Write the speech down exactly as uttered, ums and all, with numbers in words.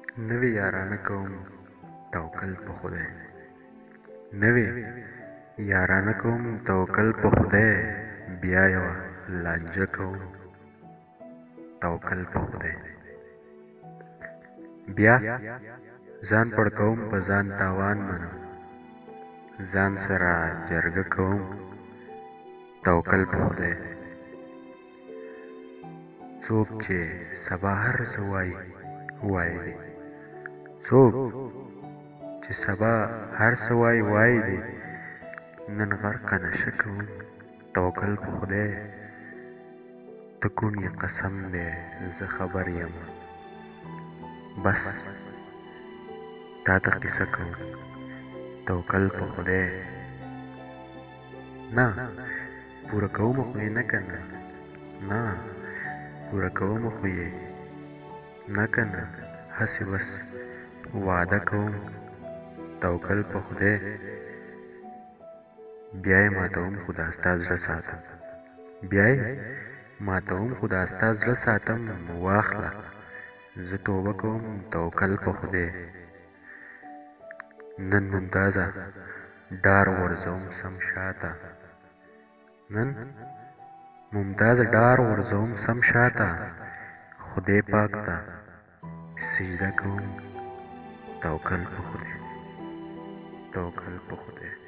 نوې یارانه کوم توکل په خدای. نوې یارانه کوم توکل په خدای. بیا یوه لانجه کوم توکل په خدای. بیا ځان پړکوم په ځان تاوان منم. ځان سره جرګه کوم توکل په خدای. څوک چې سبا هر څه وایي وایي دی. څوک چې سبا هر څه وایي وایي دی. نن غرقه نشه کوم توکل په خدای. ته کوم یې قسم دی زه خبر یم. بس تا ته قصه کوم توکل په خدای. نه پوره کوم خو یې نه کنه. نه پوره کوم خو یې نه کنه. هسې بس وعده کوم توکل په خدای. بیا یې ماتوم خو دا ستا زړه ساتم. بیا یې ماتوم خو دا ستا زړه ساتم. واخله زه توبه کوم توکل په خدای. نن ممتازه ډار غورځوم سم شاته. نن ممتازه ډار غورځوم سم شاته. خدای پاک ته سجده کوم توکل په خدای. توکل په خدای.